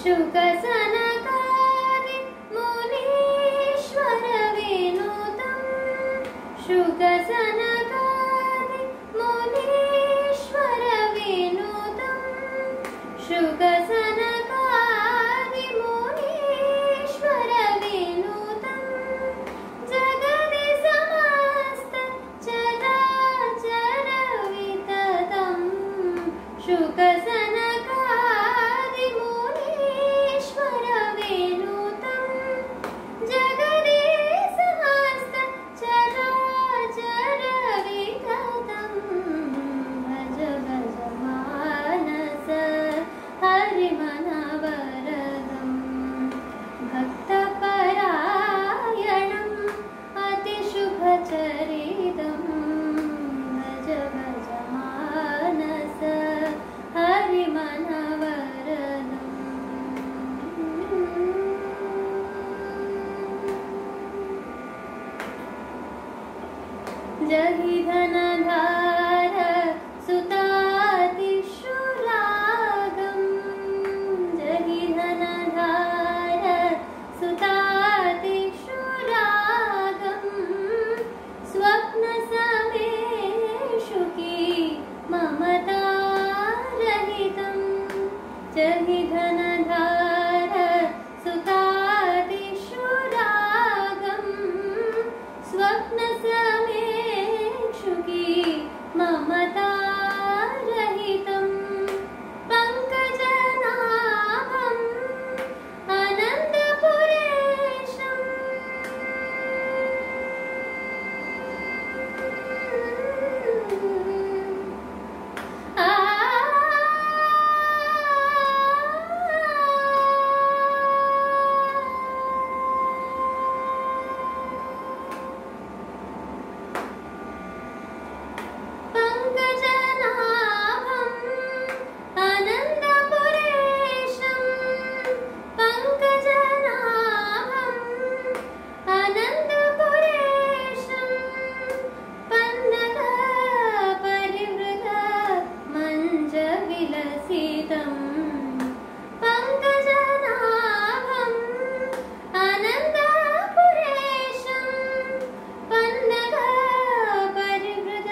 शुकसनकादि मुनीश्वर विनुतं शुकसनकादि मुनीश्वर विनुतं शुकसनकादि मुनीश्वर विनुतं जगदि समस्त चराचर विततं शुकसनकादि मुनीश्वर विनुतं जगदि समस्त चराचर विततं भज भज मानस हरिमनवरदं भक्तपरायणम् अतिशुभचरितं भज भज मानस हरिमनवरदम् जहि धनधार सुतातिशुलागं जहि धनधार सुतातिशुलागं स्वप्नसमेषुकी ममतारहितं जहि धनधार सुतातिशुलागं स्वप्नसमेषुकी ममतारहितं पङ्कजनाभम् आनन्दपुरेशम् पङ्कजनाभम् आनन्दपुरेशम् पङ्कजनाभम् आनन्दपुरेशम् पन्नगपरिवृत मञ्जविलसितं पङ्कजनाभम् आनन्दपुरेशम् पन्नगपरिवृत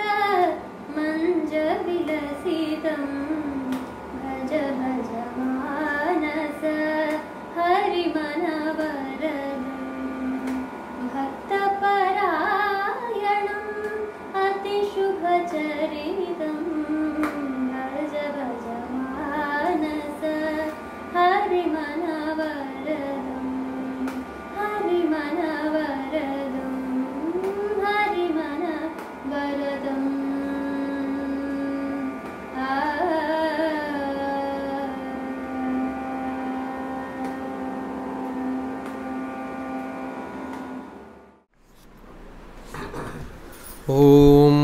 मञ्जविलसितं भज भज मानस हरिमनवरदं भक्तपरायणम् अतिशुभचरितं भज भज मानस हरिमनवरदं हरिमनवरदं हरिमनवरदम् ओम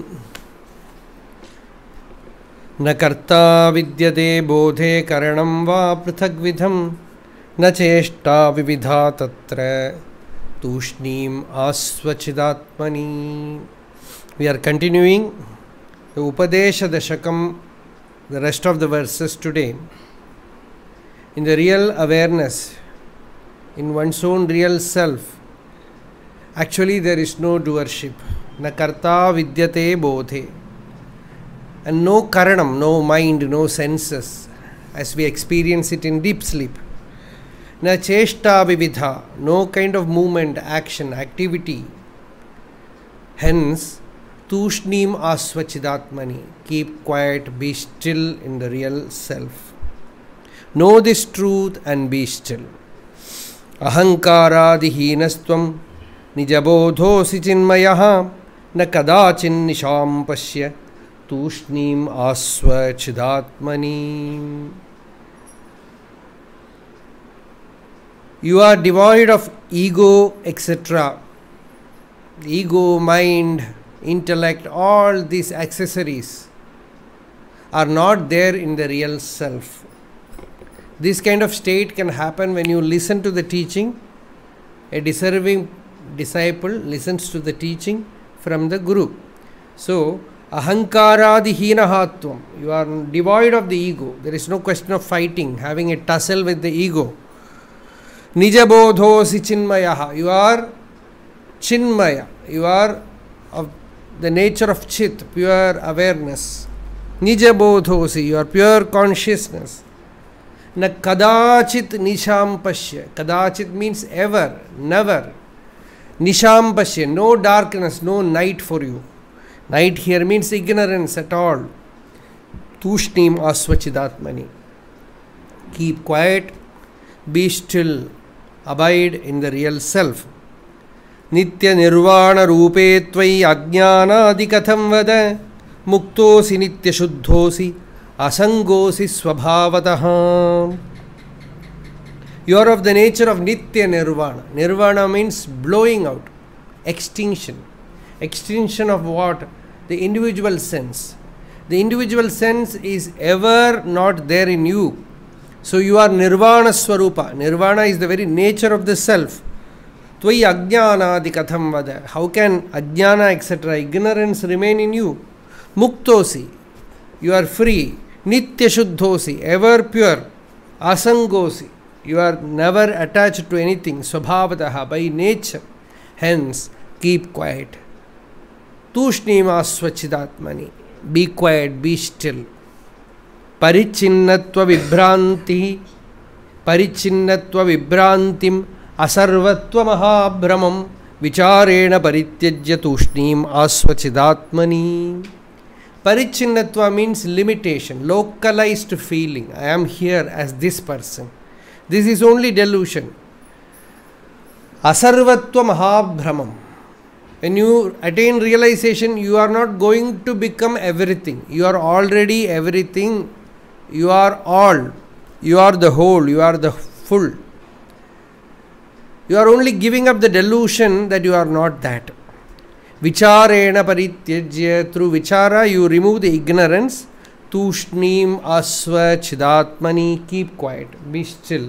न कर्ता विद्यते बोधे करणं वा पृथग्विधं न चेष्टा विविधा तत्र तूष्णीम् आस्वचिदात्मनि. We are continuing the Upadesha Dashakam, the rest of the verses today. In the real awareness, in one's own real self, actually there is no doership. Na karta vidyate bodhe. And no karanam, no mind, no senses, as we experience it in deep sleep. Na cheshta vividha, no kind of movement, action, activity. Hence, tushnim asvachidatmani, keep quiet, be still in the real self. Know this truth and be still. Ahankaradihinastvam nijabodhosi chinmayaha na kadachin nisham pasya tushnim asvachidatmani. You are devoid of ego, etc. Ego, mind, intellect, all these accessories are not there in the real self. This kind of state can happen when you listen to the teaching. A deserving disciple listens to the teaching from the Guru. So, Ahankaradihinahatvam. You are devoid of the ego. There is no question of fighting, having a tussle with the ego. Nijabodhosi chinmayaha. You are chinmaya. You are of the nature of chit, pure awareness. Nijabodhosi. You are pure consciousness. Na kadachit nisham pashya. Kadachit means ever, never. Nisham pashya. No darkness, no night for you. Night here means ignorance at all. Tushnim asvachidatmani. Keep quiet, be still, abide in the real self. Nitya nirvana rupe tvai ajnana adikatham vada muktosi nitya shuddhosi asangosi swabhavataha. You are of the nature of nitya nirvana. Nirvana means blowing out, extinction. Extinction of what? The individual sense. The individual sense is ever not there in you. So you are nirvana swarupa. Nirvana is the very nature of the self. Tvai ajnana adikatham vada. How can ajnana etc. ignorance remain in you? Muktosi. You are free. Nitya shuddhosi. Ever pure. Asangosi. You are never attached to anything. Swabhavataha. By nature. Hence, keep quiet. Tushnima svachidatmani. Be quiet, be still. Parichinnatva vibhranti. Parichinnatva vibhrantim. Asarvatva mahabhramam. Vicharena parityajya tushnim asvachidatmani. Parichinnatva means limitation, localized feeling. I am here as this person. This is only delusion. Asarvatva mahabhramam. When you attain realization, you are not going to become everything. You are already everything. You are all. You are the whole. You are the full. You are only giving up the delusion that you are not that. Vicharena parityajya. Through vichara, you remove the ignorance. Tushnim asva chidatmani. Keep quiet. Be still.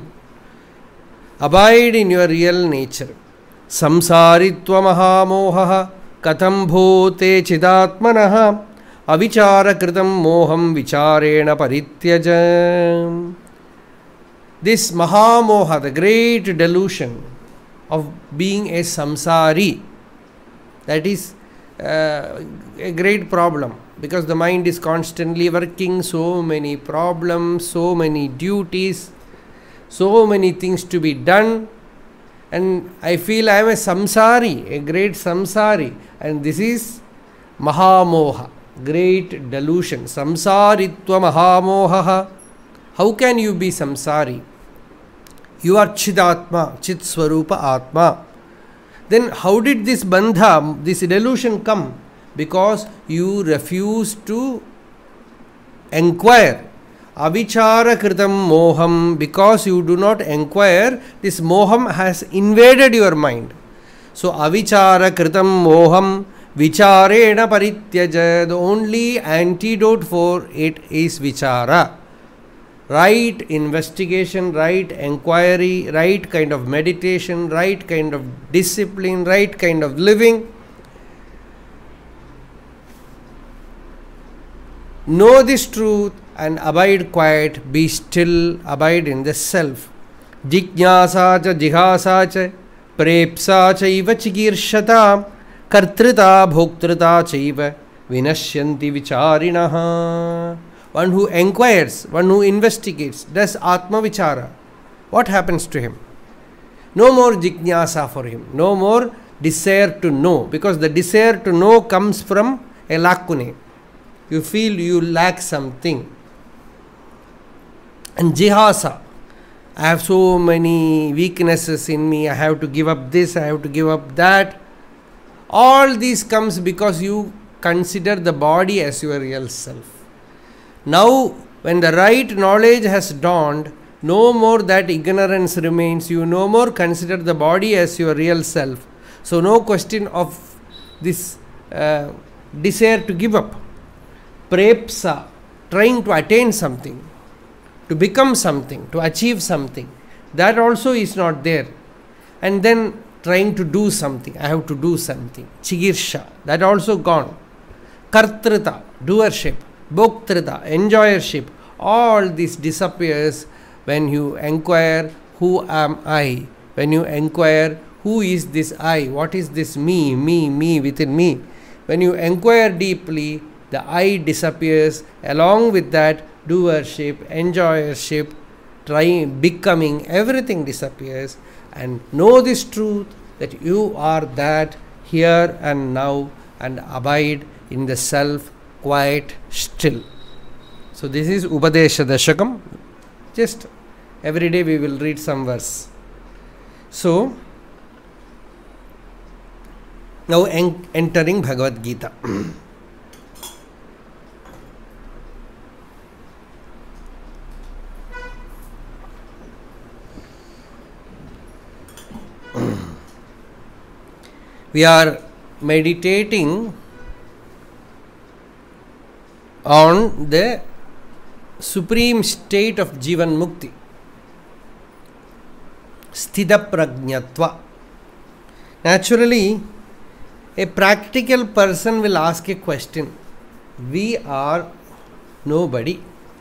Abide in your real nature. Samsaritva mahamoha katham bhote chidatmanaha avichara kritam moham vicharena parityaja. This mahamoha, the great delusion of being a samsari, that is a great problem, because the mind is constantly working, so many problems, so many duties, so many things to be done. And I feel I am a samsari, a great samsari. And this is mahamoha, great delusion. Samsaritva mahamoha. How can you be samsari? You are chidatma, chit swarupa atma. Then how did this bandha, this delusion come? Because you refuse to enquire. Avichara kritam moham. Because you do not enquire, this moham has invaded your mind. So avichara kritam moham vicharena parityaja. The only antidote for it is vichara. Right investigation, right enquiry, right kind of meditation, right kind of discipline, right kind of living. Know this truth and abide quiet, be still, abide in the self. Jijnasa cha jihasa cha prepsa chaiva chigirshata kartrita bhoktrita chaiva vinashyanti vicharinaha. One who inquires, one who investigates, does atma vichara. What happens to him? No more jijnasa for him, no more desire to know, because the desire to know comes from a lakune. You feel you lack something. And jihasa, I have so many weaknesses in me, I have to give up this, I have to give up that. All these comes because you consider the body as your real self. Now, when the right knowledge has dawned, no more that ignorance remains. You no more consider the body as your real self. So, no question of this desire to give up. Prepsa, trying to attain something, to become something, to achieve something, that also is not there. And then trying to do something, I have to do something. Chigirsha, that also gone. kartrita, doership, bhoktrita, enjoyership, all this disappears when you inquire, who am I? When you inquire, who is this I? What is this me within me? When you inquire deeply, the I disappears. Along with that, doership, enjoyership, trying, becoming, everything disappears. And know this truth that you are that here and now, and abide in the self, quiet, still. So this is Upadesha Dashakam. Just every day we will read some verse. So now entering Bhagavad Gita. We are meditating on the supreme state of Jivan Mukti, Sthita Prajnatva. Naturally, a practical person will ask a question. We are nobody.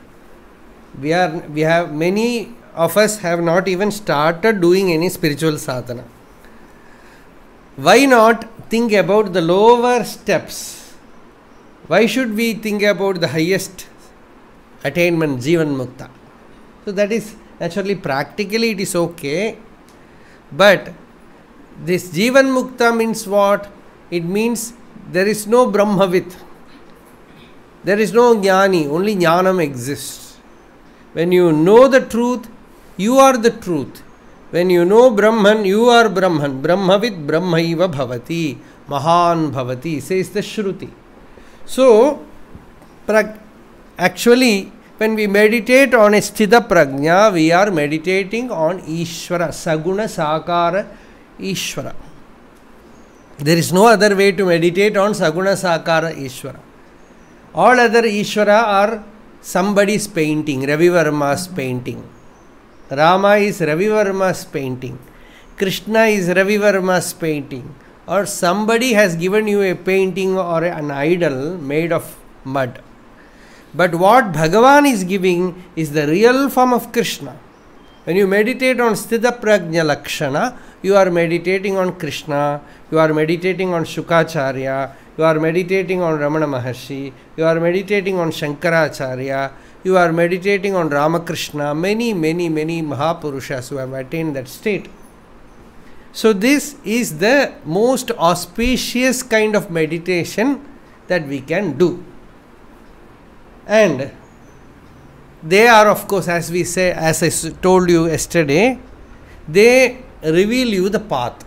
Many of us have not even started doing any spiritual sadhana. Why not think about the lower steps? Why should we think about the highest attainment, Jivan Mukta? So that is naturally, practically it is okay. But this Jivan Mukta means what? It means there is no Brahmavit. There is no Jnani, only Jnanam exists. When you know the truth, you are the truth. When you know Brahman, you are Brahman. Brahmavit Brahmaiva Bhavati. Mahan Bhavati, says the Shruti. So, actually, when we meditate on a Sthita Prajna, we are meditating on Ishvara, Saguna Sakara Ishvara. There is no other way to meditate on Saguna Sakara Ishvara. All other Ishvara are somebody's painting, Ravi Varma's painting. Rama is Ravi Varma's painting. Krishna is Ravi Varma's painting. Or somebody has given you a painting or an idol made of mud. But what Bhagavan is giving is the real form of Krishna. When you meditate on Sthita Prajna Lakshana, you are meditating on Krishna, you are meditating on Shukacharya, you are meditating on Ramana Maharshi, you are meditating on Shankaracharya, you are meditating on Ramakrishna, many Mahapurushas who have attained that state. So this is the most auspicious kind of meditation that we can do. And they are, of course, as we say, as I told you yesterday, they reveal you the path.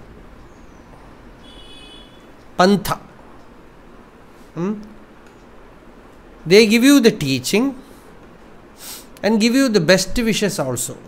Pantha. They give you the teaching and give you the best wishes also.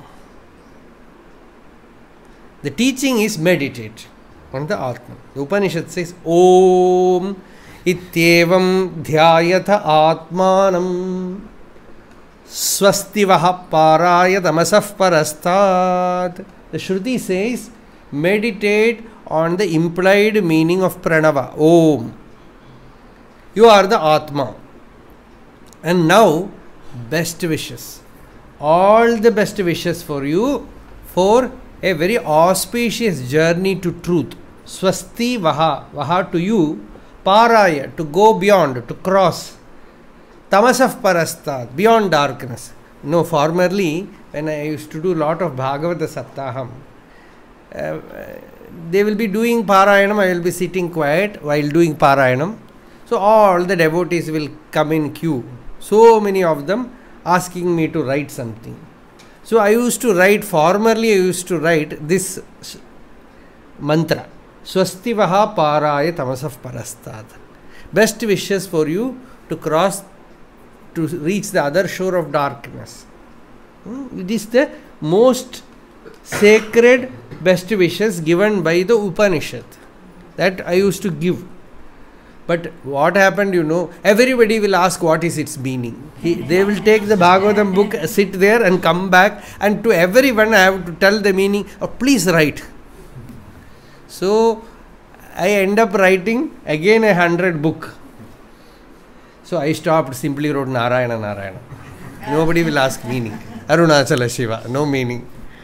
The teaching is meditate on the Atman. The Upanishad says, Om Ityevam Dhyayatha Atmanam Swastivaha Paraya Tamasaf Parastat. The Shruti says, meditate on the implied meaning of Pranava, Om. You are the Atma. And now, best wishes. All the best wishes for you for a very auspicious journey to truth. Swasti Vaha. Vaha to you. Paraya, to go beyond, to cross. Tamasaf Parastat, beyond darkness. No, formerly, when I used to do a lot of Bhagavata Saptaham, they will be doing Parayanam, I will be sitting quiet while doing Parayanam. So all the devotees will come in queue. So many of them asking me to write something. So I used to write, formerly I used to write this mantra. Swasti Vaha Paraya Tamasaf Parastat. Best wishes for you to cross, to reach the other shore of darkness. It is the most sacred best wishes given by the Upanishad that I used to give. But what happened, everybody will ask what is its meaning. They will take the Bhagavatam book, sit there and come back, and to everyone I have to tell the meaning. Oh, please write. So I end up writing again 100 book. So I stopped, simply wrote Narayana, Narayana. Nobody will ask meaning. Arunachala Shiva, no meaning.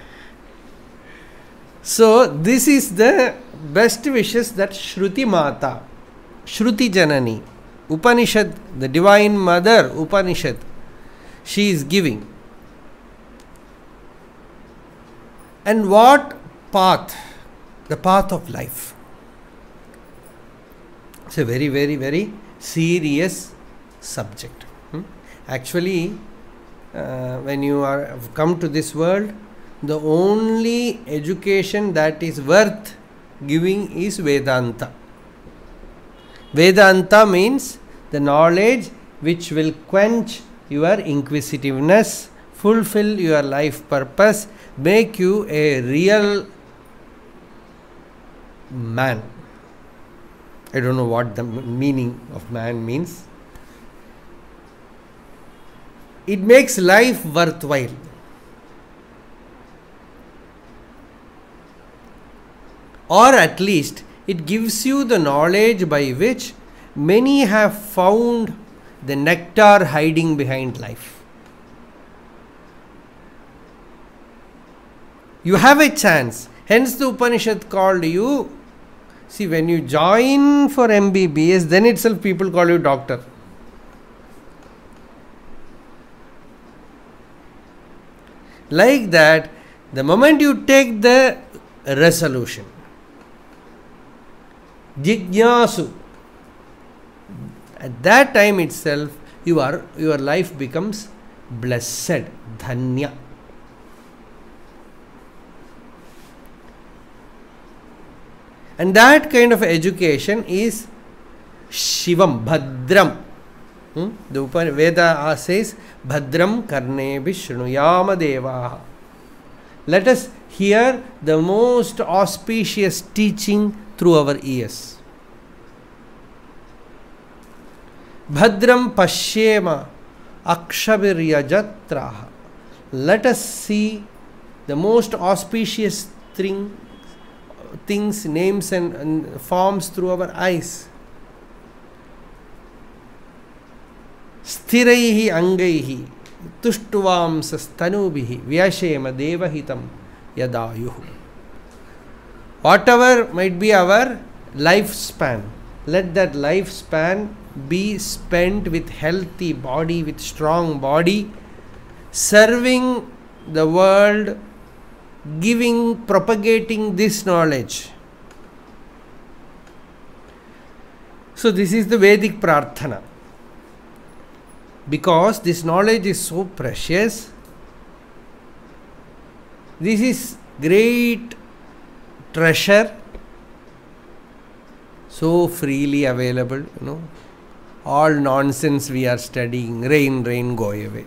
So this is the best wishes that Shruti Mata, Shruti Janani, Upanishad, the Divine Mother Upanishad, she is giving. And what path? The path of life. It's a very, very, very serious subject. Actually, when you have come to this world, the only education that is worth giving is Vedanta. Vedanta means the knowledge which will quench your inquisitiveness, fulfill your life purpose, make you a real man. I don't know what the meaning of man means. It makes life worthwhile. Or at least it gives you the knowledge by which many have found the nectar hiding behind life. You have a chance. Hence the Upanishad called you. See, when you join for MBBS, then itself people call you doctor. Like that, the moment you take the resolution, Jignasu, at that time itself, your life becomes blessed, dhanya. And that kind of education is Shivam, Bhadram. The Veda says, Bhadram karne vishnuyama devaha. Let us hear the most auspicious teaching through our ears. Bhadram pashyema akshaviryajatraha. Let us see the most auspicious things, names and forms through our eyes. Sthiraihi angaihi tushtuvam stanubihi vyashema devahitam yadayuhu. Whatever might be our lifespan, let that lifespan be spent with healthy body, with strong body, serving the world, giving, propagating this knowledge. So this is the Vedic Prarthana. Because this knowledge is so precious, this is great treasure, so freely available, all nonsense we are studying, rain, go away.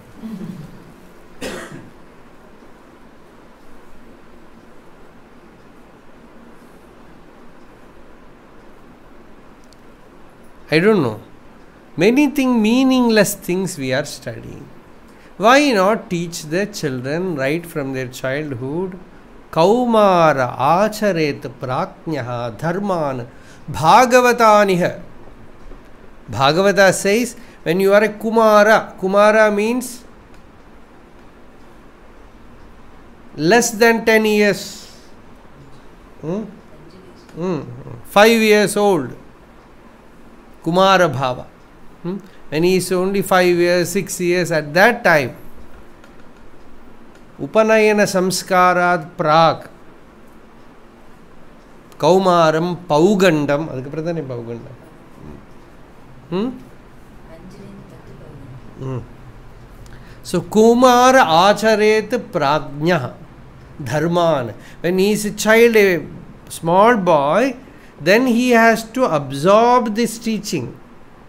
I don't know. Many meaningless things we are studying. Why not teach the children right from their childhood? Kaumara acharet praknyaha dharman bhagavataniha. Bhagavata says, when you are a Kumara means less than 10 years. 5 years old. Kumara Bhava. When he is only 5 years, 6 years, at that time, Upanayana Samskarat Prak, Kaumaram Paugandam, adukku pradhane Paugandam. So Kumara Acharet Prajna Dharman. When he is a child, a small boy, then he has to absorb this teaching.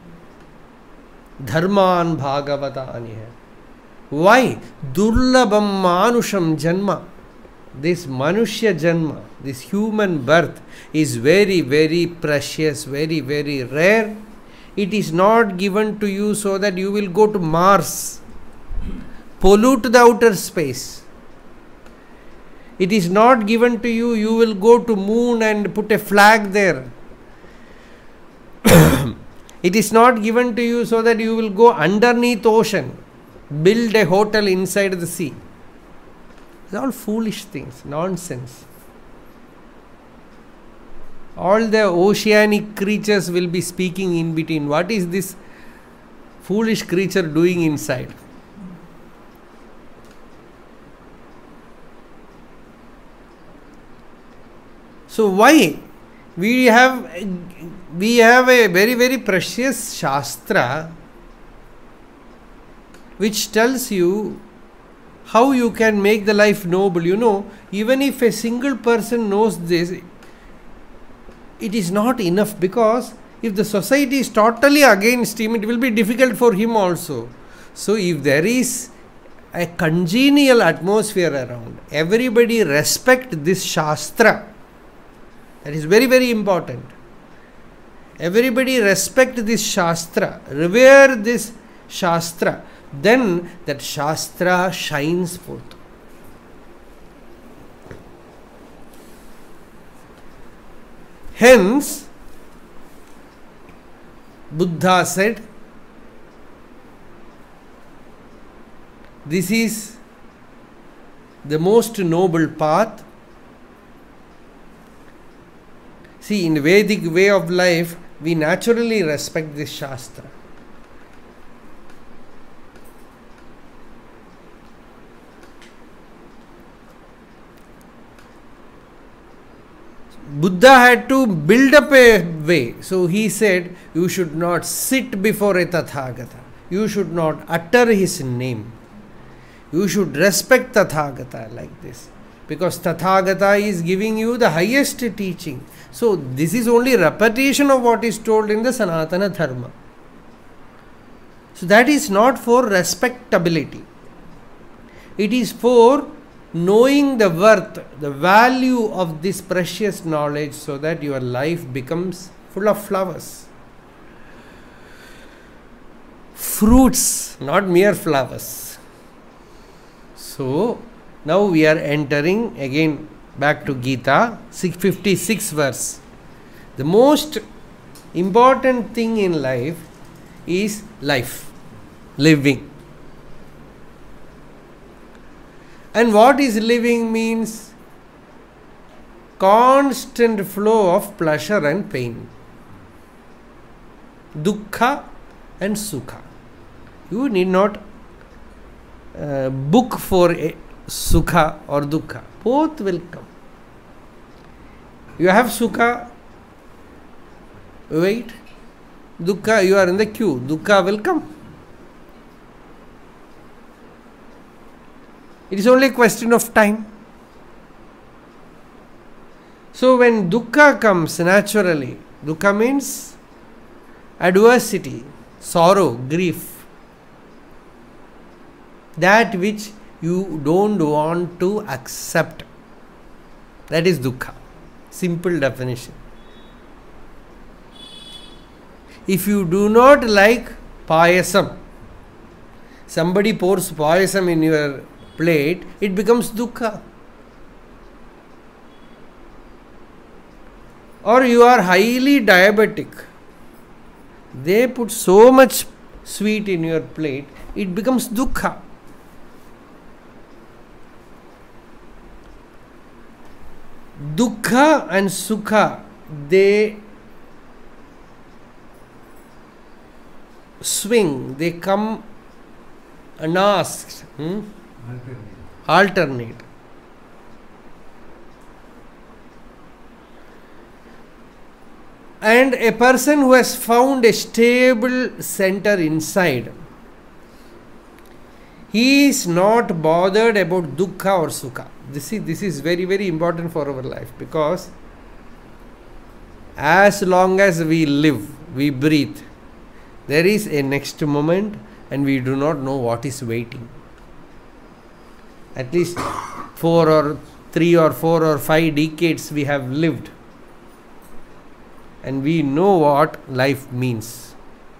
Dharman Bhagavata Aniha. Why? Durlabam Manusham Janma. This Manushya Janma, this human birth is very, very precious, very, very rare. It is not given to you so that you will go to Mars, pollute the outer space. It is not given to you, you will go to moon and put a flag there. It is not given to you so that you will go underneath ocean, build a hotel inside the sea. It's all foolish things, nonsense. All the oceanic creatures will be speaking in between. What is this foolish creature doing inside? So why? We have a very, very precious Shastra which tells you how you can make the life noble. You know, even if a single person knows this, it is not enough, because if the society is totally against him, it will be difficult for him also. So if there is a congenial atmosphere around, everybody respect this Shastra. That is very, very important. Everybody respect this Shastra, revere this Shastra. Then that Shastra shines forth. Hence, Buddha said, this is the most noble path. See, in the Vedic way of life, we naturally respect this Shastra. Buddha had to build up a way. So he said, you should not sit before a Tathagata. You should not utter his name. You should respect Tathagata like this. Because Tathagata is giving you the highest teaching. So this is only repetition of what is told in the Sanatana Dharma. So that is not for respectability. It is for knowing the worth, the value of this precious knowledge, so that your life becomes full of flowers. Fruits, not mere flowers. So now we are entering again back to Gita, 56th verse. The most important thing in life is life, living. And what is living means? Constant flow of pleasure and pain, dukkha and sukha. You need not book for a sukha or dukkha. Both will come. You have sukha, wait. Dukkha, you are in the queue. Dukkha will come. It is only a question of time. So when dukkha comes naturally, dukkha means adversity, sorrow, grief, that which you don't want to accept. That is dukkha. Simple definition. If you do not like payasam, somebody pours payasam in your plate, it becomes dukkha. Or you are highly diabetic, they put so much sweet in your plate, it becomes dukkha. Dukkha and sukha, they swing, they come unasked, alternate. And a person who has found a stable center inside, he is not bothered about dukkha or sukha. This is very, very important for our life, because as long as we live, we breathe, there is a next moment and we do not know what is waiting. At least 3 or 4 or 5 decades we have lived, and we know what life means.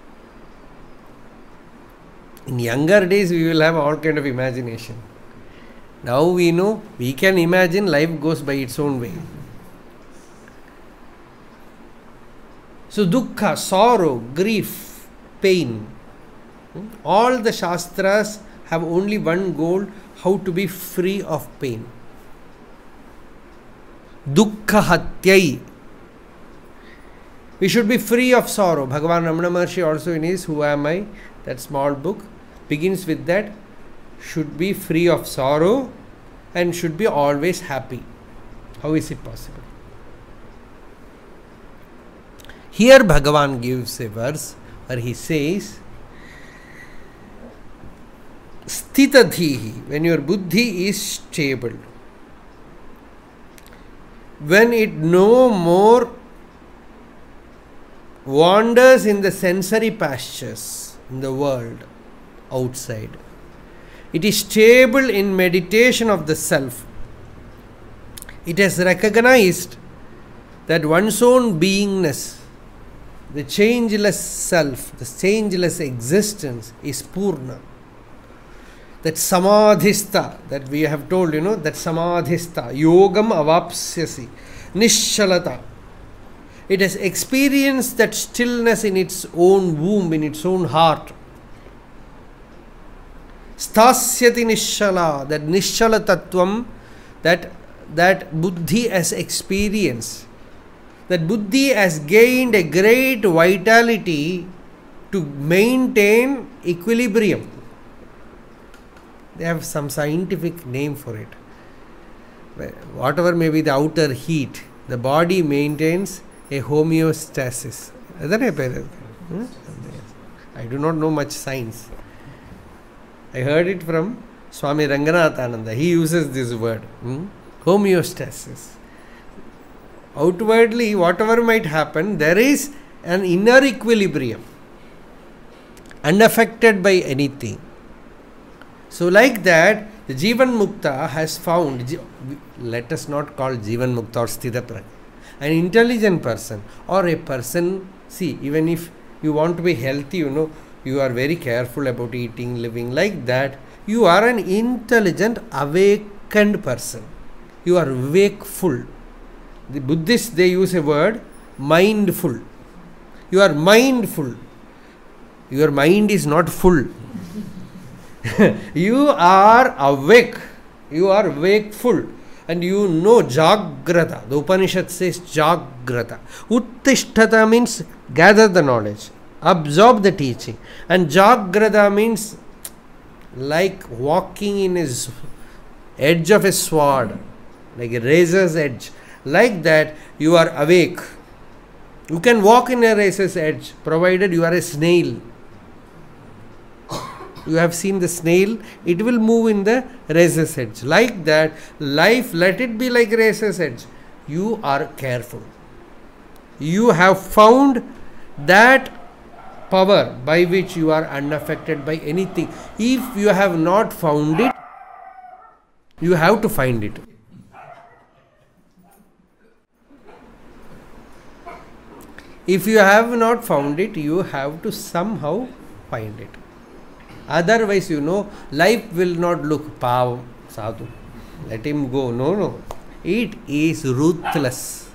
In younger days we will have all kind of imagination. Now we know, we can imagine, life goes by its own way. So dukkha, sorrow, grief, pain. All the Shastras have only one goal, how to be free of pain. Dukkha hatyai. We should be free of sorrow. Bhagavan Ramana Maharshi also in his Who Am I, that small book, begins with that, should be free of sorrow and should be always happy. How is it possible? Here Bhagavan gives a verse where he says, Stitadhihi, when your buddhi is stable, when it no more wanders in the sensory pastures in the world outside, it is stable in meditation of the self. It has recognized that one's own beingness, the changeless self, the changeless existence is Purna. That samadhista, that we have told, that samadhista, yogam avapsyasi, nishalata. It has experienced that stillness in its own womb, in its own heart. Stasyati nishala, that nishala tattvam, that buddhi has experienced. That buddhi has gained a great vitality to maintain equilibrium. They have some scientific name for it. Whatever may be the outer heat, the body maintains a homeostasis. I do not know much science. I heard it from Swami Ranganathananda. He uses this word, homeostasis. Outwardly, whatever might happen, there is an inner equilibrium, unaffected by anything. So like that, the Jivan Mukta has found, let us not call Jivan Mukta or Sthita Prajna, an intelligent person or a person, see, even if you want to be healthy, you are very careful about eating, living, like that, you are an intelligent, awakened person. You are wakeful. The Buddhists, they use a word, mindful. You are mindful. Your mind is not full. You are awake. You are wakeful. And you know Jagrata. The Upanishad says Jagrata. Uttishtata means gather the knowledge, absorb the teaching. And Jagrata means like walking in his edge of a sword, like a razor's edge. Like that, you are awake. You can walk in a razor's edge, provided you are a snail. You have seen the snail, it will move in the razor's edge. Like that, life, let it be like razor's edge. You are careful. You have found that power by which you are unaffected by anything. If you have not found it, you have to find it. If you have not found it, you have to somehow find it. Otherwise, life will not look, pav, sadhu, let him go. No. It is ruthless.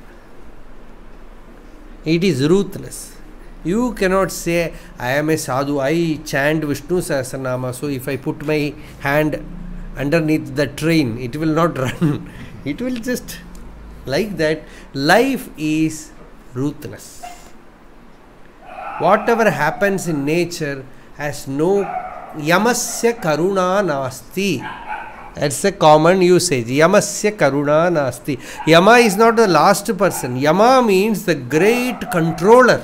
It is ruthless. You cannot say, I am a sadhu, I chant Vishnu Sahasranama, so if I put my hand underneath the train, it will not run. It will just, like that. Life is ruthless. Whatever happens in nature has no yamasya karuna nasti. That's a common usage. Yamasya karuna nasti. Yama is not the last person. Yama means the great controller.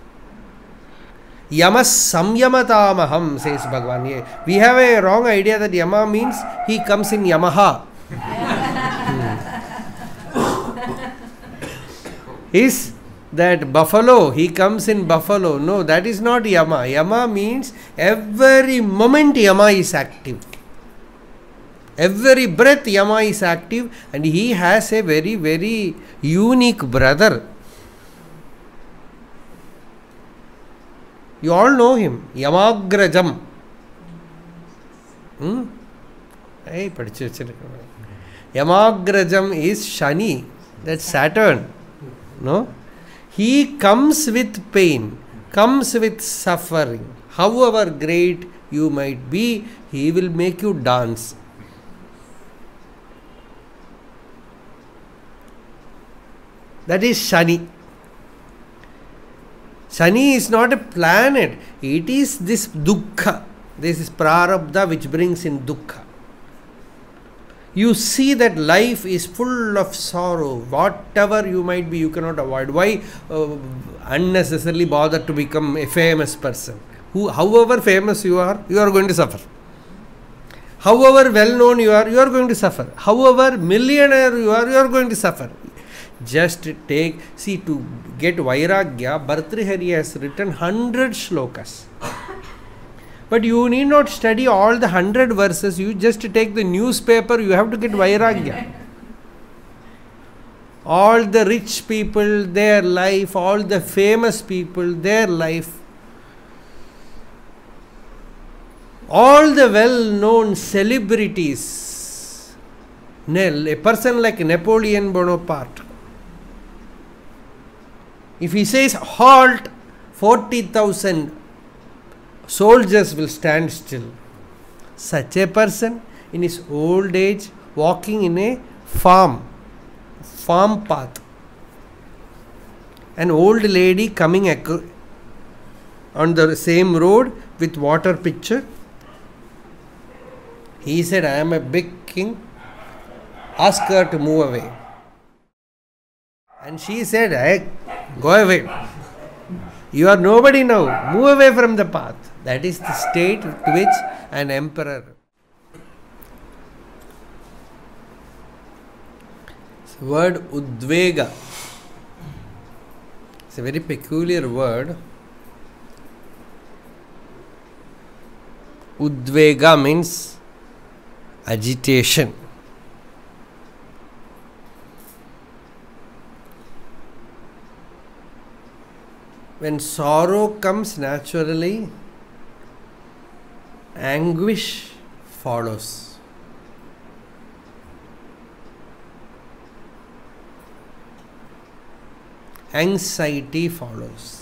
Yama samyamatamaham, says Bhagavan. We have a wrong idea that Yama means he comes in Yamaha. Is that buffalo, he comes in buffalo. No, that is not Yama. Yama means every moment Yama is active. Every breath Yama is active, and he has a very, very unique brother. You all know him, Yamagrajam. Yamagrajam is Shani, that's Saturn. No? He comes with pain, comes with suffering. However great you might be, he will make you dance. That is Shani. Shani is not a planet. It is this dukkha. This is prarabdha which brings in dukkha. You see that life is full of sorrow. Whatever you might be, you cannot avoid. Why unnecessarily bother to become a famous person? However famous you are going to suffer. However well known you are going to suffer. However millionaire you are going to suffer. Just to get Vairagya, Bhartrihari has written 100 shlokas. But you need not study all the 100 verses. You just take the newspaper, you have to get Vairagya. All the rich people, their life, all the famous people, their life. All the well-known celebrities. A person like Napoleon Bonaparte. If he says halt, 40,000 soldiers will stand still. Such a person in his old age walking in a farm path. An old lady coming on the same road with water pitcher. He said, I am a big king. Ask her to move away. And she said, hey, go away. You are nobody now. Move away from the path. That is the state to which an emperor. The word udvega. It's a very peculiar word. Udvega means agitation. When sorrow comes naturally, anguish follows. Anxiety follows.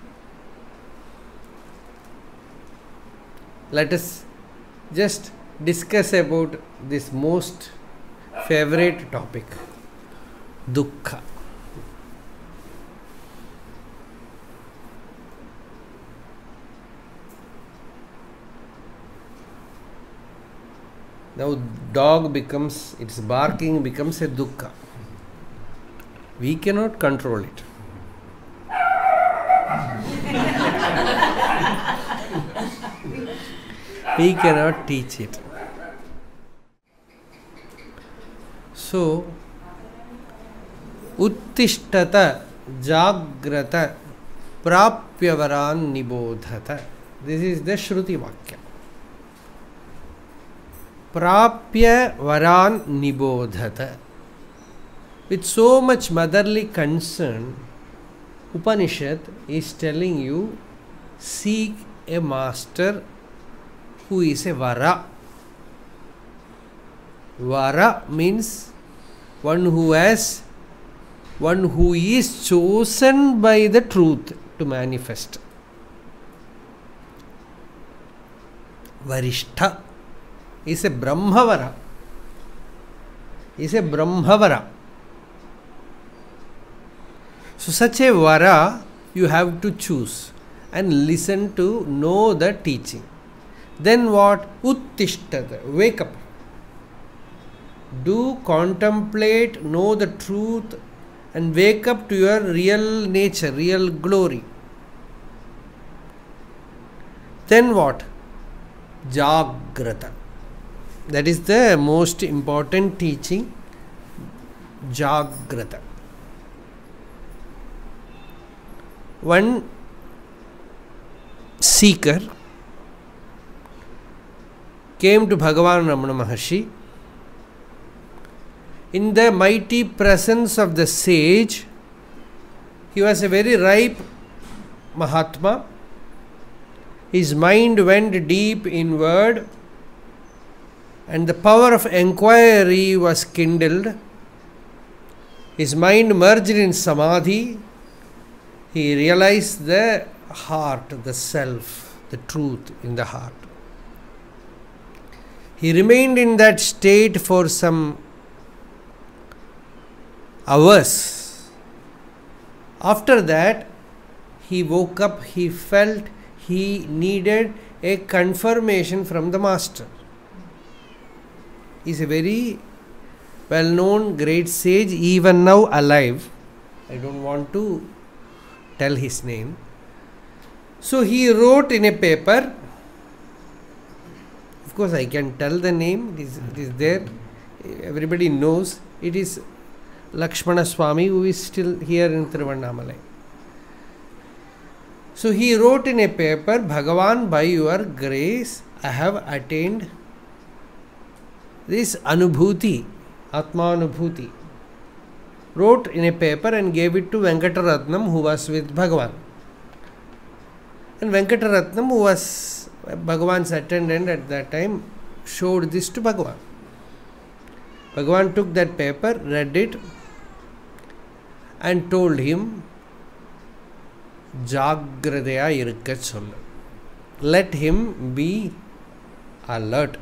Let us just discuss about this most favorite topic, dukkha. Now dog its barking becomes a dukkha. We cannot control it. We cannot teach it. So, uttishtata jagrata prapyavaran nibodhata. This is the Shruti Vakya. Prapya varan nibodhata. With so much motherly concern, Upanishad is telling you, seek a master who is a vara. Vara means one who is chosen by the truth to manifest. Varishtha is a Brahmavara. So such a vara you have to choose and listen to know the teaching. Then what? Uttishtata, wake up. Do contemplate, know the truth and wake up to your real nature, real glory. Then what? Jagrata. That is the most important teaching. Jagrata. One seeker came to Bhagavan Ramana Maharshi. In the mighty presence of the sage, he was a very ripe Mahatma. His mind went deep inward and the power of enquiry was kindled. His mind merged in samadhi He realized the heart, the self, the truth in the heart. He remained in that state for some hours. After that, he woke up, he felt he needed a confirmation from the master. He is a very well-known great sage, even now alive. I don't want to tell his name. So he wrote in a paper, of course I can tell the name, it is there, everybody knows, it is Lakshmana Swami, who is still here in Tiruvannamalai. So he wrote in a paper, Bhagavan, by your grace I have attained this Anubhuti, Atma Anubhuti. Wrote in a paper and gave it to Venkataratnam, who was with Bhagavan. And Venkataratnam, who was Bhagavan's attendant at that time, showed this to Bhagavan. Bhagavan took that paper, read it, and told him, Jagradaya irukka sollu. Let him be alert.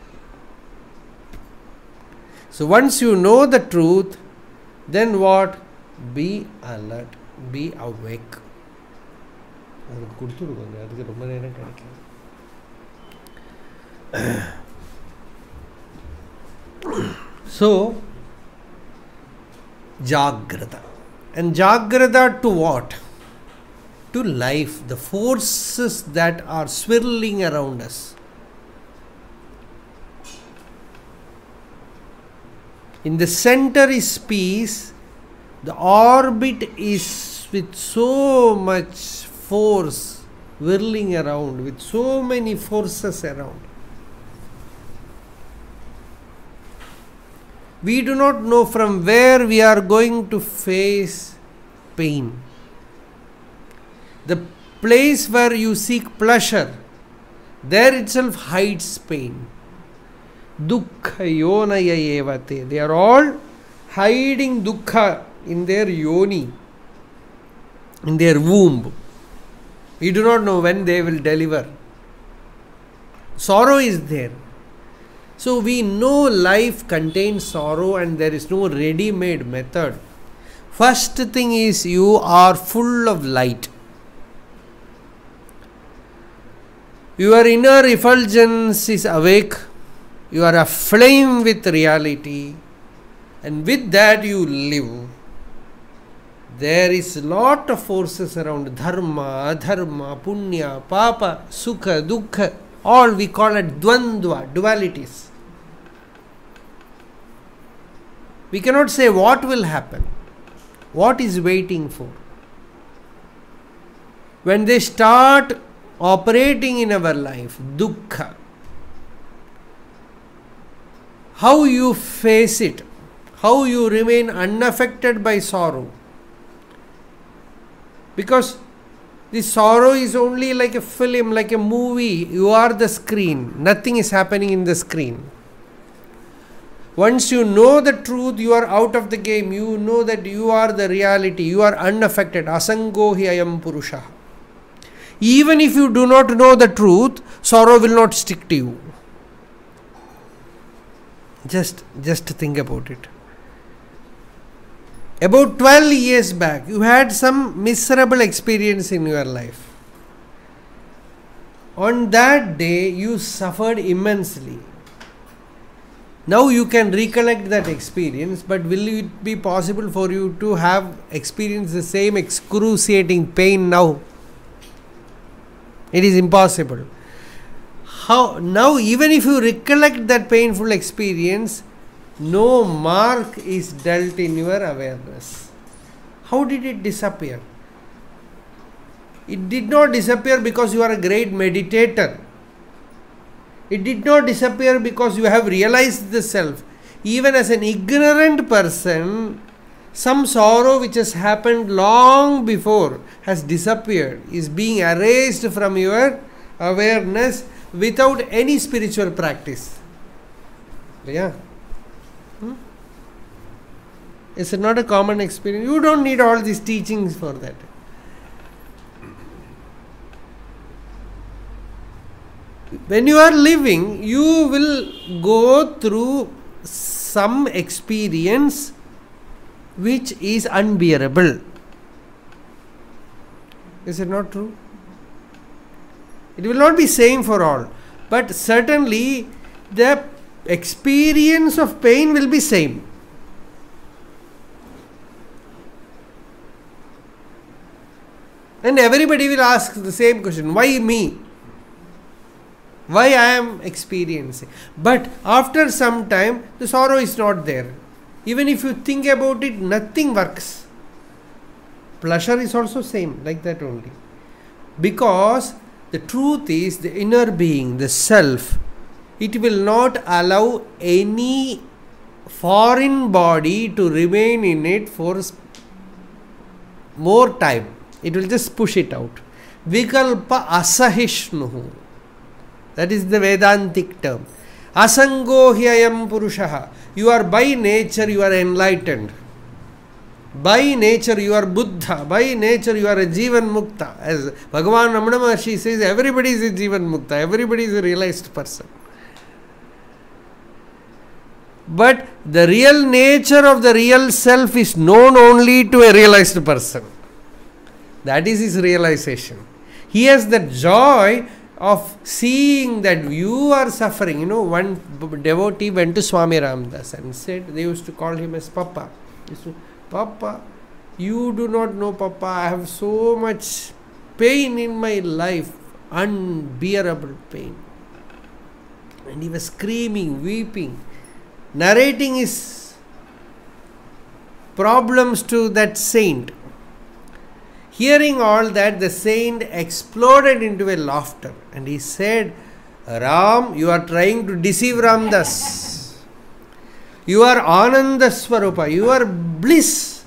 So once you know the truth, then what? Be alert, be awake. So, Jagrata. And Jagrata to what? To life, the forces that are swirling around us. In the center is peace, the orbit is with so much force whirling around, with so many forces around. We do not know from where we are going to face pain. The place where you seek pleasure, there itself hides pain. Dukkha yonaya evate. They are all hiding dukkha in their yoni, in their womb. We do not know when they will deliver. Sorrow is there. So we know life contains sorrow and there is no ready-made method. First thing is you are full of light. Your inner effulgence is awake. You are aflame with reality. And with that you live. There is a lot of forces around. Dharma, adharma, punya, papa, sukha, dukkha. All we call it dvandva, dualities. We cannot say what will happen. What is waiting for? When they start operating in our life, dukkha, how you face it, how you remain unaffected by sorrow. Because the sorrow is only like a film, like a movie. You are the screen. Nothing is happening in the screen. Once you know the truth, you are out of the game. You know that you are the reality. You are unaffected. Asango hi ayam purusha. Even if you do not know the truth, sorrow will not stick to you. Just think about it. About 12 years back, you had some miserable experience in your life. On that day, you suffered immensely. Now you can recollect that experience, but will it be possible for you to have experienced the same excruciating pain now? It is impossible. How now, even if you recollect that painful experience, no mark is dealt in your awareness. How did it disappear? It did not disappear because you are a great meditator. It did not disappear because you have realized the self. Even as an ignorant person, some sorrow which has happened long before has disappeared, is being erased from your awareness without any spiritual practice. Yeah. It's not a common experience. You don't need all these teachings for that. When you are living, you will go through some experience which is unbearable. Is it not true? It will not be same for all, but certainly the experience of pain will be same. And everybody will ask the same question, why me? Why I am experiencing? But after some time, the sorrow is not there. Even if you think about it, nothing works. Pleasure is also same, like that only. Because the truth is, the inner being, the self, it will not allow any foreign body to remain in it for more time. It will just push it out. Vikalpa asahishnuhu. That is the Vedantic term. Asango hyayam purushaha. You are by nature, you are enlightened. By nature, you are Buddha. By nature, you are a Jivan Mukta. As Bhagavan Ramana Maharshi says, everybody is a Jivan Mukta. Everybody is a realized person. But the real nature of the real self is known only to a realized person. That is his realization. He has the joy of seeing that you are suffering. You know, one devotee went to Swami Ramdas and said, they used to call him as Papa. He used to, Papa, you do not know, Papa, I have so much pain in my life, unbearable pain. And he was screaming, weeping, narrating his problems to that saint. Hearing all that, the saint exploded into a laughter and he said, Ram, you are trying to deceive Ramdas. You are Ananda Swarupa, you are bliss.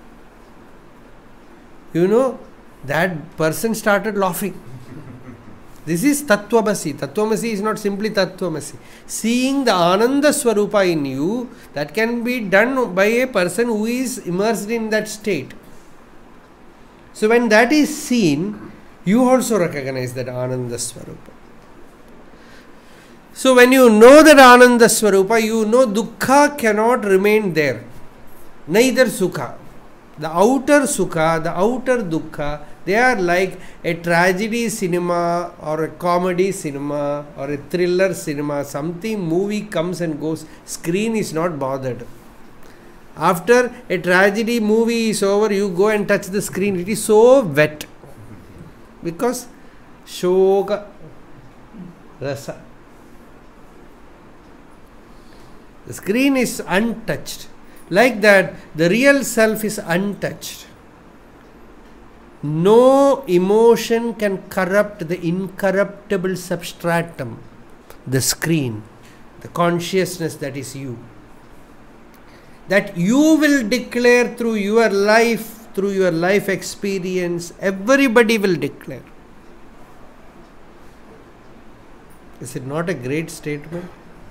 You know, that person started laughing. This is Tattvamasi. Tattvamasi is not simply Tattvamasi. Seeing the Ananda Swarupa in you, that can be done by a person who is immersed in that state. So when that is seen, you also recognize that Ananda Swarupa. So when you know that Ananda Swarupa, you know Dukkha cannot remain there. Neither Sukha. The outer Sukha, the outer Dukkha, they are like a tragedy cinema or a comedy cinema or a thriller cinema. Something movie comes and goes. Screen is not bothered. After a tragedy movie is over, you go and touch the screen. It is so wet. Because Shoka Rasa. The screen is untouched. Like that, the real self is untouched. No emotion can corrupt the incorruptible substratum, the screen, the consciousness that is you. That you will declare through your life experience, everybody will declare. Is it not a great statement?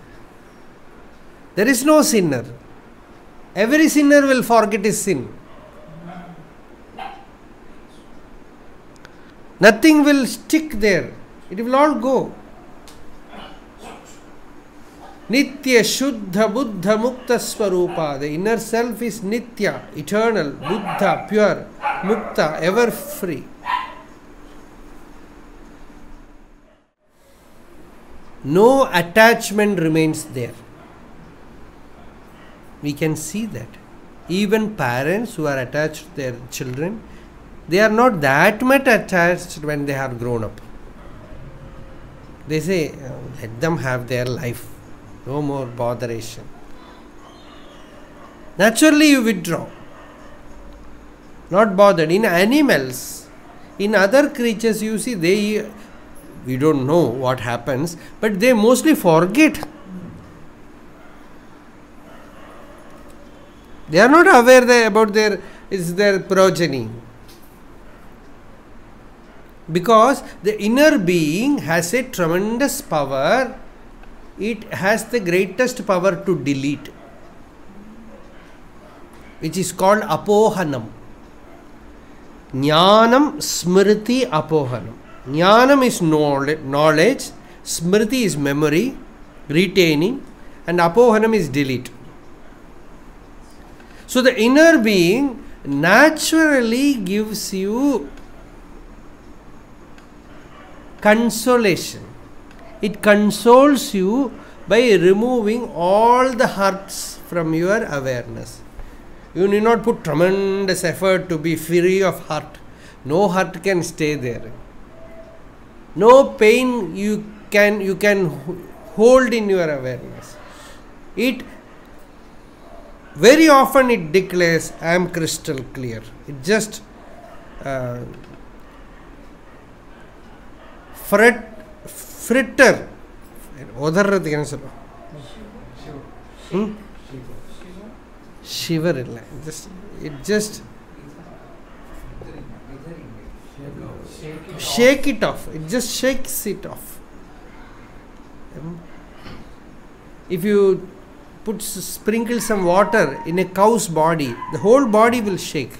There is no sinner. Every sinner will forget his sin. Nothing will stick there. It will all go. Nitya Shuddha Buddha Mukta Swarupa. The inner self is Nitya, eternal, Buddha, pure, Mukta, ever free. No attachment remains there. We can see that. Even parents who are attached to their children, they are not that much attached when they have grown up. They say, let them have their life. No more botheration. Naturally you withdraw. Not bothered. In animals, in other creatures, you see, we don't know what happens, but they mostly forget. They are not aware about their progeny. Because the inner being has a tremendous power. It has the greatest power to delete, which is called apohanam. Jnanam smriti apohanam. Jnanam is knowledge, Smriti is memory, retaining, and apohanam is delete. So the inner being naturally gives you consolation. It consoles you by removing all the hurts from your awareness. You need not put tremendous effort to be free of hurt. No hurt can stay there. No pain you can hold in your awareness. It very often it declares, I am crystal clear. It just fritter. Shiver. It just shake it off. It just shakes it off. If you sprinkle some water in a cow's body, the whole body will shake.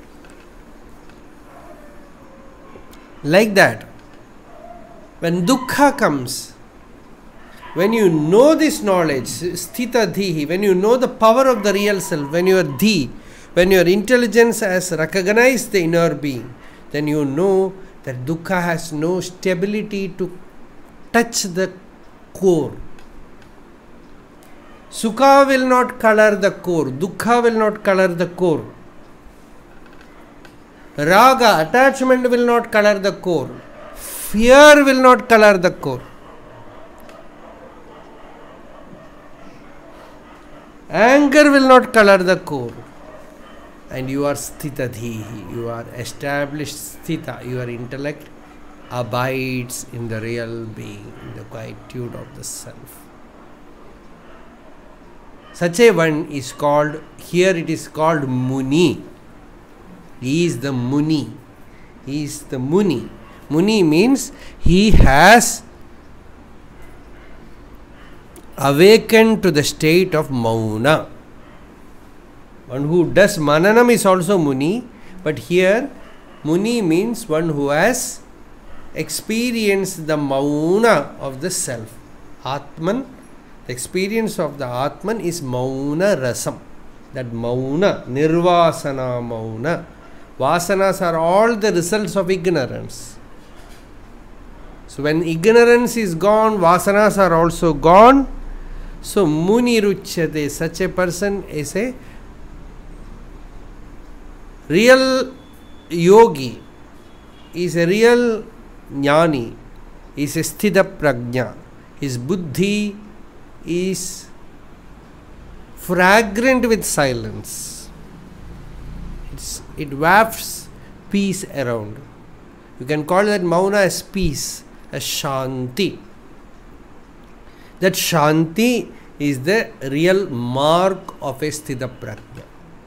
Like that, when dukkha comes, when you know this knowledge, sthita dhihi, when you know the power of the real self, when your dhi, when your intelligence has recognized the inner being, then you know that dukkha has no stability to touch the core. Sukha will not color the core. Dukkha will not color the core. Raga, attachment, will not color the core. Fear will not color the core. Anger will not color the core. And you are sthita dhihi. You are established sthita. Your intellect abides in the real being, in the quietude of the self. Such a one is called, here it is called Muni. He is the Muni. He is the Muni. Muni means he has awakened to the state of Mauna. One who does Mananam is also Muni, but here Muni means one who has experienced the Mauna of the self. Atman, the experience of the Atman is Mauna Rasam. That Mauna, Nirvasana Mauna. Vasanas are all the results of ignorance. So when ignorance is gone, vasanas are also gone. So Muni Ruchyate, such a person is a real yogi, is a real jnani, is a sthita prajna. His buddhi is fragrant with silence. It wafts peace around. You can call that Mauna as peace, as Shanti. That Shanti is the real mark of a sthita prajna.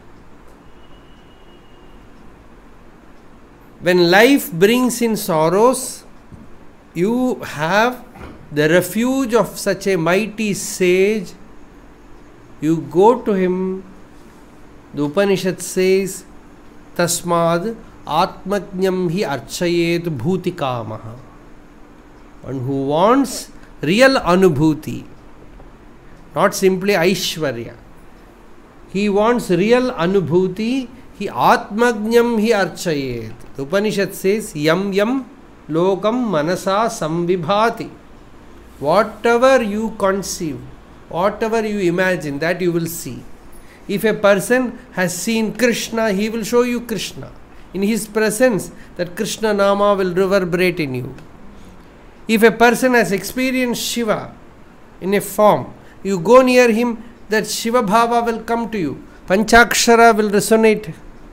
When life brings in sorrows, you have the refuge of such a mighty sage. You go to him. The Upanishad says, Tasmad Atmajnam hi archayet bhutikamaha. One who wants real anubhuti, not simply Aishwarya. He wants real anubhuti. He Atmajnam hi archayet. The Upanishad says, Yam yam lokam manasa samvibhati. Whatever you conceive, whatever you imagine, that you will see. If a person has seen Krishna, he will show you Krishna. In his presence, that Krishna Nama will reverberate in you. If a person has experienced Shiva in a form, you go near him, that Shiva Bhava will come to you. Panchakshara will resonate.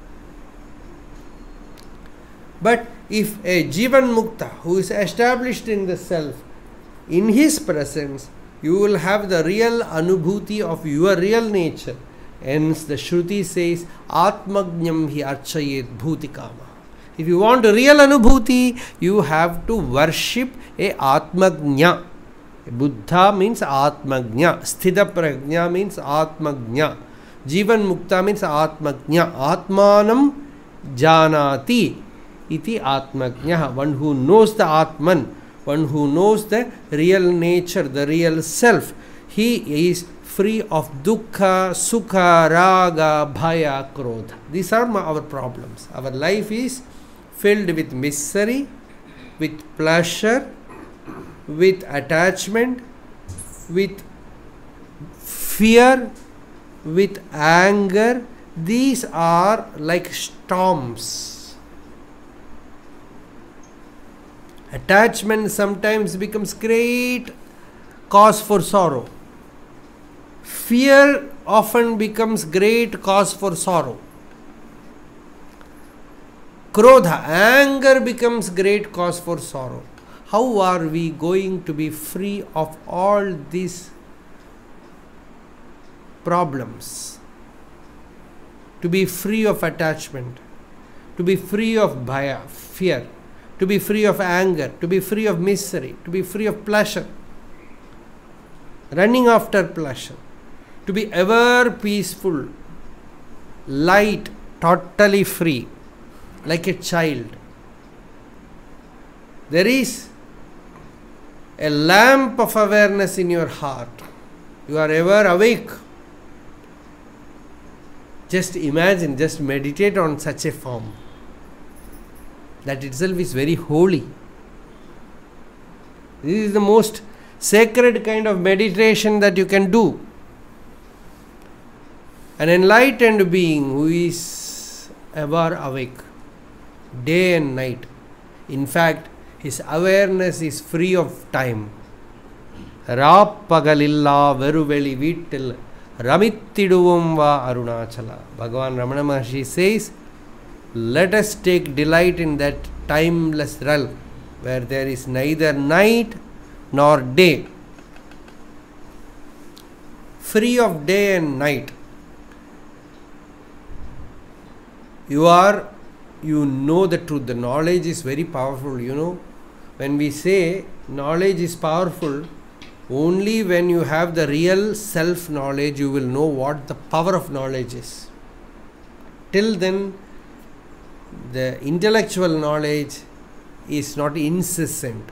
But if a Jivan Mukta who is established in the self, in his presence, you will have the real anubhuti of your real nature. Hence the Shruti says, Atmajnam hi archayet bhutikama. If you want a real anubhuti, you have to worship a Atmajna. Buddha means Atmajna. Sthita prajna means Atmajna. Jivan Mukta means Atmajna. Atmanam janati iti Atmajna. One who knows the Atman, one who knows the real nature, the real self, he is free of dukkha, sukha, raga, bhaya, krodha. These are our problems. Our life is filled with misery, with pleasure, with attachment, with fear, with anger. These are like storms. Attachment sometimes becomes great cause for sorrow. Fear often becomes great cause for sorrow. Krodha, anger becomes great cause for sorrow. How are we going to be free of all these problems? To be free of attachment, to be free of bhaya, fear, to be free of anger, to be free of misery, to be free of pleasure, running after pleasure, to be ever peaceful, light, totally free, like a child. There is a lamp of awareness in your heart. You are ever awake. Just imagine, just meditate on such a form. That itself is very holy. This is the most sacred kind of meditation that you can do. An enlightened being who is ever awake, day and night. In fact, his awareness is free of time. Rappagalilla veruveli vittil ramittiduvam va arunachala. Bhagavan Ramana Maharshi says, let us take delight in that timeless realm where there is neither night nor day. Free of day and night. You know the truth. The knowledge is very powerful. When we say knowledge is powerful, only when you have the real self knowledge, you will know what the power of knowledge is. Till then, the intellectual knowledge is not incessant.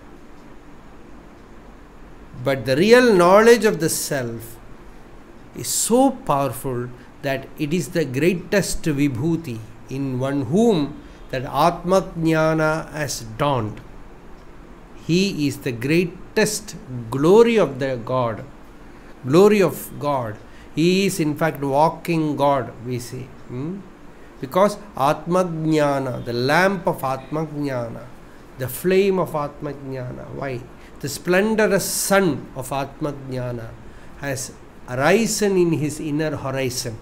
But the real knowledge of the self is so powerful that it is the greatest vibhuti, in one whom that Atma Jnana has dawned. He is the greatest glory of the God. Glory of God. He is in fact walking God, we say. Because Atma Jnana, the lamp of Atma Jnana, the flame of Atma Jnana. Why? The splendorous sun of Atma Jnana has arisen in his inner horizon.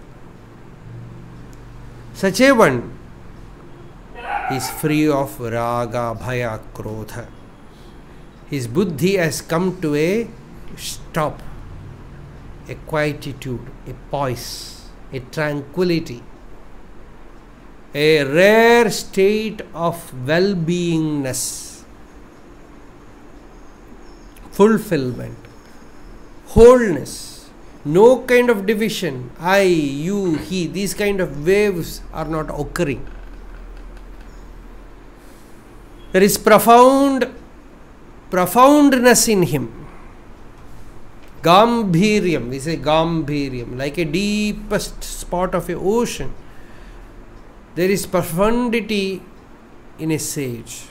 Such a one is free of raga, bhaya, krodha. His buddhi has come to a stop, a quietude, a poise, a tranquility, a rare state of well-beingness, fulfillment, wholeness. No kind of division, I, you, he, these kind of waves are not occurring. There is profoundness in him. Gambhiryam, we say Gambhiryam, like a deepest spot of an ocean. There is profundity in a sage.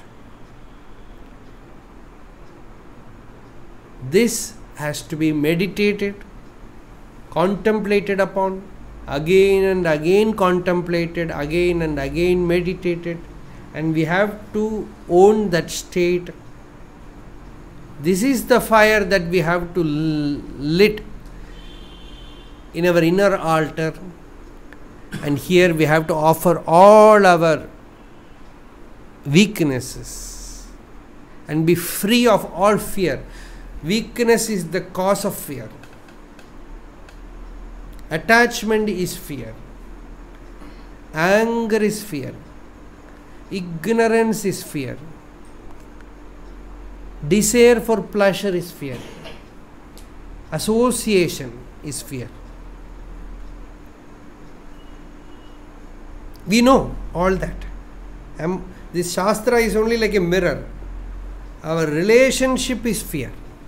This has to be meditated, contemplated upon, again and again contemplated, again and again meditated, and we have to own that state. This is the fire that we have to lit in our inner altar, and here we have to offer all our weaknesses and be free of all fear. Weakness is the cause of fear. Attachment is fear. Anger is fear. Ignorance is fear. Desire for pleasure is fear. Association is fear. We know all that. This Shastra is only like a mirror. our relationship is fear.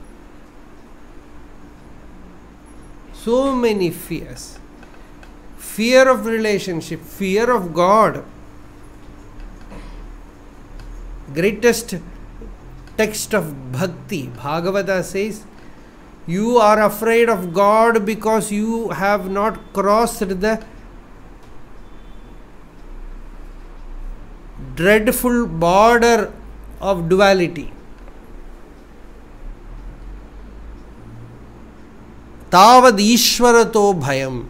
So many fears. Fear of relationship, fear of God. Greatest text of Bhakti, Bhagavata says, you are afraid of God because you have not crossed the dreadful border of duality. Tavad Ishvarato Bhayam.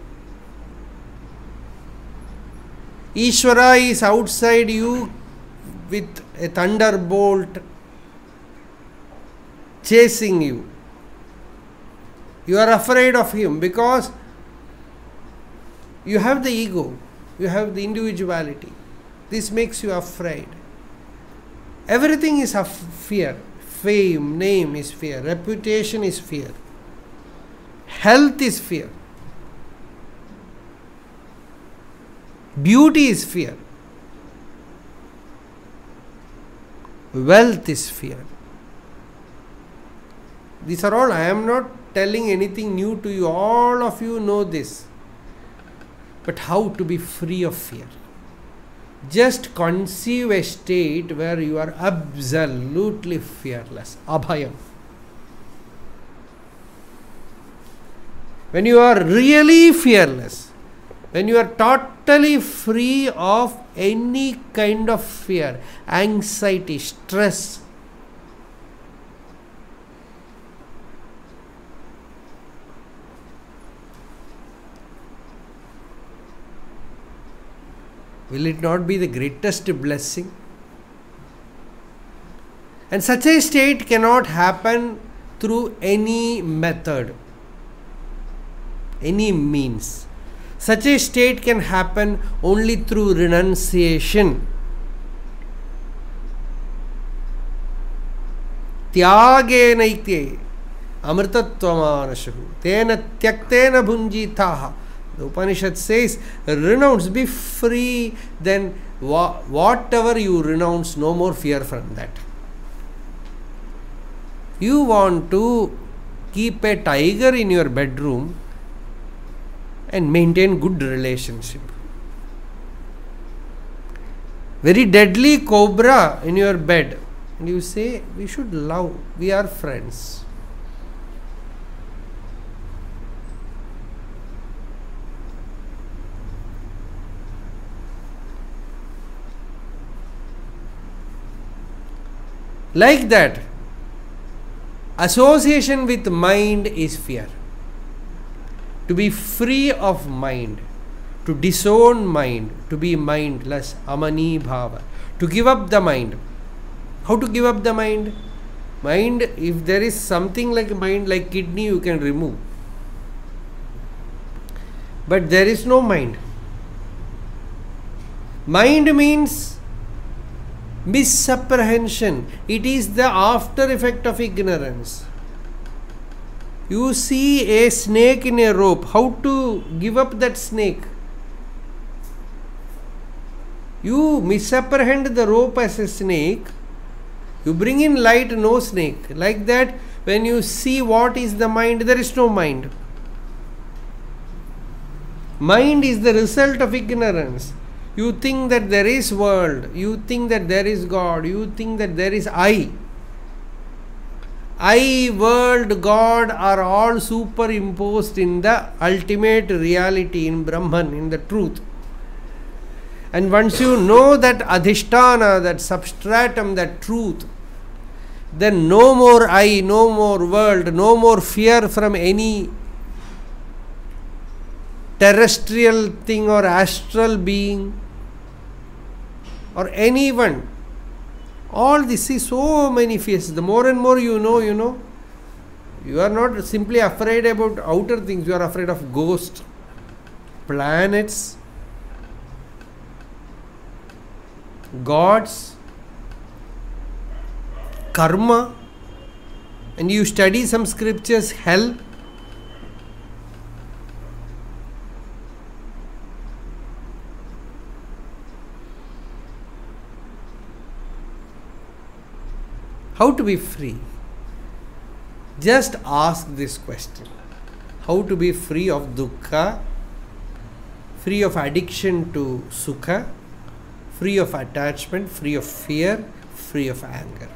Ishvara is outside you with a thunderbolt chasing you. You are afraid of him because you have the ego, you have the individuality. This makes you afraid. Everything is of fear. Fame, name is fear. Reputation is fear. Health is fear. Beauty is fear. Wealth is fear. These are all, I am not telling anything new to you. All of you know this. But how to be free of fear? Just conceive a state where you are absolutely fearless. Abhayam. When you are really fearless, when you are totally free of any kind of fear, anxiety, stress, will it not be the greatest blessing? And such a state cannot happen through any method, any means. Such a state can happen only through renunciation. Tyāgenaitye amrtatvamānashu tena tyaktena bhunjitaha. The Upanishad says, renounce, be free, then whatever you renounce, no more fear from that. You want to keep a tiger in your bedroom and maintain good relationship. Very deadly cobra in your bed. And you say, we should love, we are friends. Like that, association with mind is fear. To be free of mind, to disown mind, to be mindless, amani bhava, to give up the mind. How to give up the mind? Mind, if there is something like mind, like kidney, you can remove. But there is no mind. Mind means misapprehension. It is the after effect of ignorance. You see a snake in a rope. How to give up that snake? You misapprehend the rope as a snake. You bring in light, no snake. Like that, when you see what is the mind, there is no mind. Mind is the result of ignorance. You think that there is world, you think that there is God, you think that there is I. I, world, God are all superimposed in the ultimate reality, in Brahman, in the truth. And once you know that adhisthana, that substratum, that truth, then no more I, no more world, no more fear from any terrestrial thing or astral being or anyone. All this is so many fears. The more and more you know, you are not simply afraid about outer things, you are afraid of ghosts, planets, gods, karma, and you study some scriptures, hell. How to be free? Just ask this question. How to be free of dukkha, free of addiction to sukha, free of attachment, free of fear, free of anger.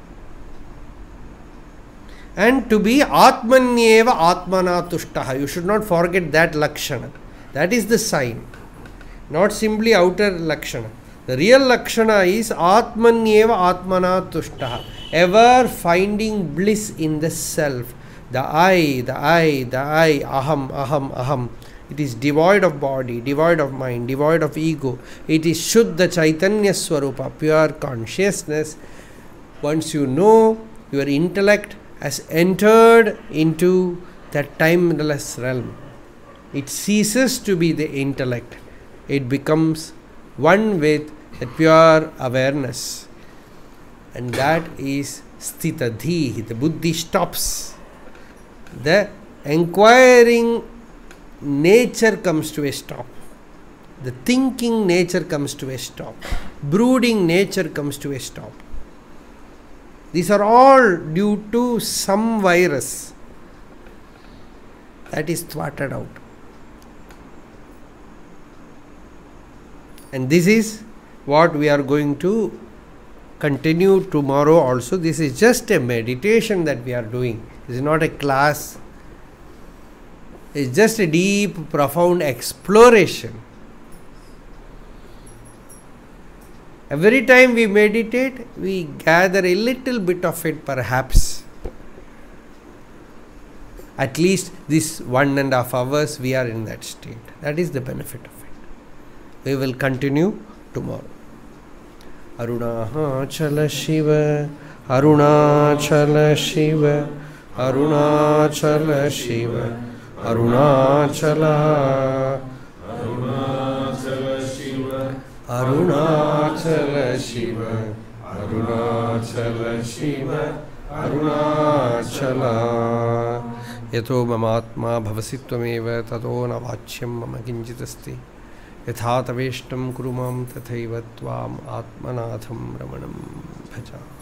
And to be atmanyeva atmana tushtaha. You should not forget that lakshana. That is the sign. Not simply outer lakshana. The real lakshana is atmanyeva atmana tushtaha. Ever finding bliss in the self. The I, aham, aham, aham. It is devoid of body, devoid of mind, devoid of ego. It is Shuddha Chaitanya Swarupa, pure consciousness. Once you know, your intellect has entered into that timeless realm. It ceases to be the intellect. It becomes one with the pure awareness. And that is Sthitadhi. The buddhi stops. The inquiring nature comes to a stop. The thinking nature comes to a stop. Brooding nature comes to a stop. These are all due to some virus that is thwarted out. And this is what we are going to continue tomorrow also. This is just a meditation that we are doing. This is not a class. It's just a deep, profound exploration. Every time we meditate, we gather a little bit of it perhaps. At least this 1.5 hours we are in that state. That is the benefit of it. We will continue tomorrow. Arunachala Shiva, Arunachala Shiva, Arunachala Shiva, Arunachala, Arunachala Shiva, Arunachala Shiva, Arunachala Shiva, Arunachala. Yato mamatma bhavasittvameva tato na vachyam mama kinchitasti. Yatha taveshtam kurumam tathaiva tvam atmanatham ramanam bhaja.